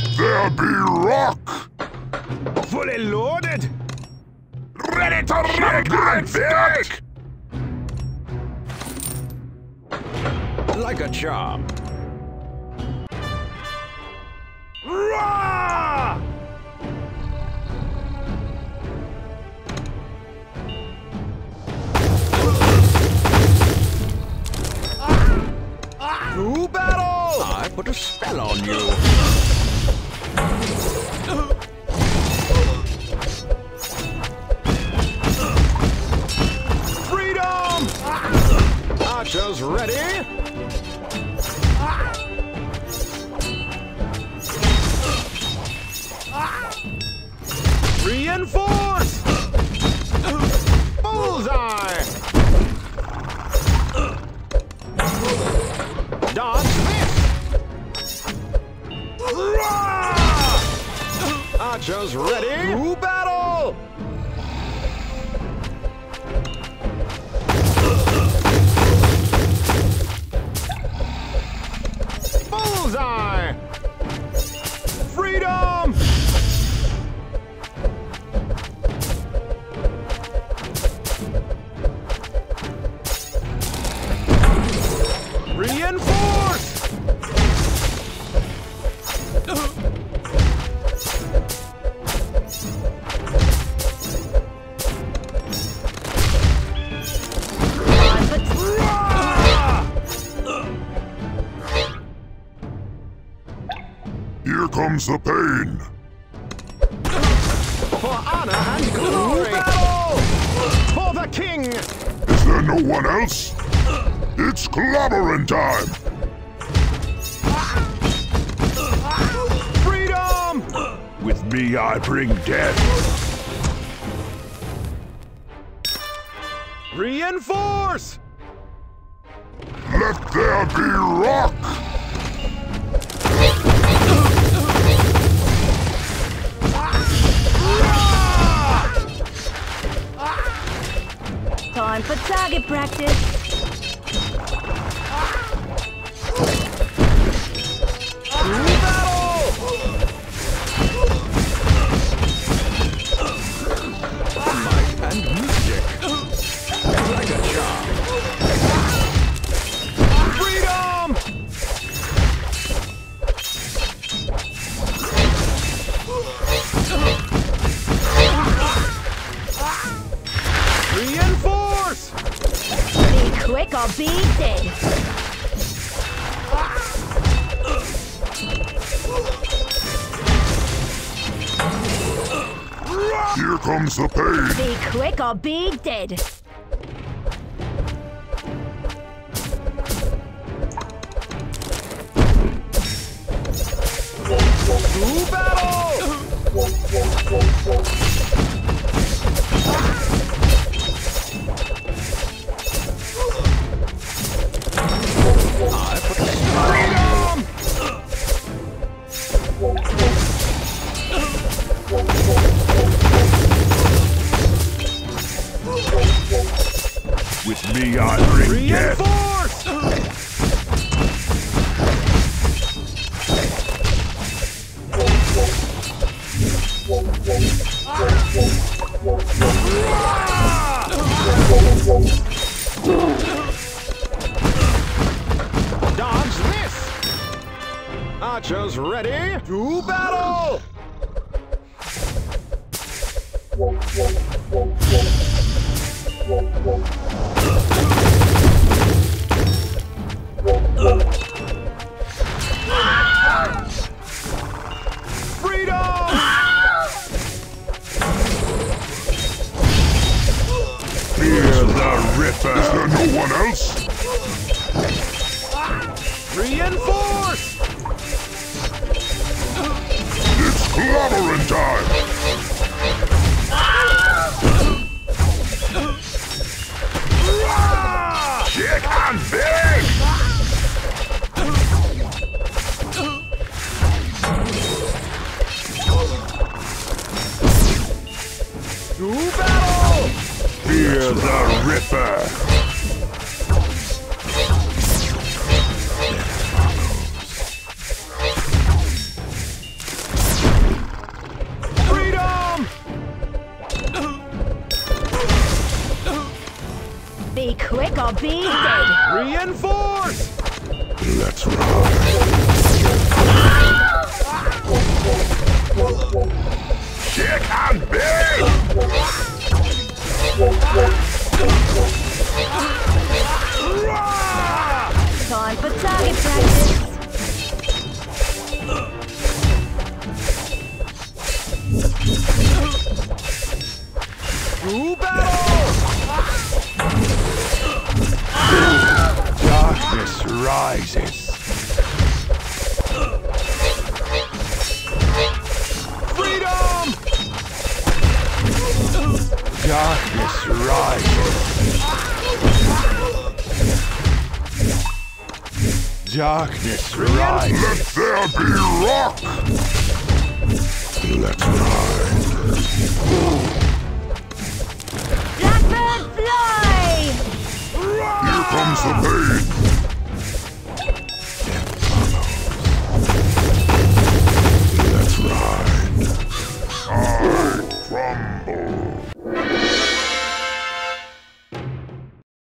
there be rock! Fully loaded! Ready to rock and stick! Like a charm. Roar! To battle! I put a spell on you. Freedom! Archers ready? Reinforce! Bullseye! Dodge this! Archers ready? To battle! Bullseye! Freedom! Reinforce! Here comes the pain. For honor and glory! Battle! For the king! Is there no one else? It's clobbering time! Freedom! With me I bring death. Reinforce! Let there be rock! Time for target practice. Might and music. Like a charm. Freedom! Reinforce! Be quick or be dead. Here comes the pain. Be quick or be dead. To battle! I put freedom! With me I bring death. Reinforce! Dodge this! Archers ready? To battle! Freedom! Fear the Ripper. Is there no one else? Reinforce! It's clobbering time! Kick and big! To battle! Fear the Ripper! Be quick or be dead. Reinforce! Let's ride. Kick and big! Time for target practice. To battle! Darkness rises. Freedom! Darkness rises. Darkness rises. Let there be rock! Let's ride. Blackbird fly! Here comes the pain.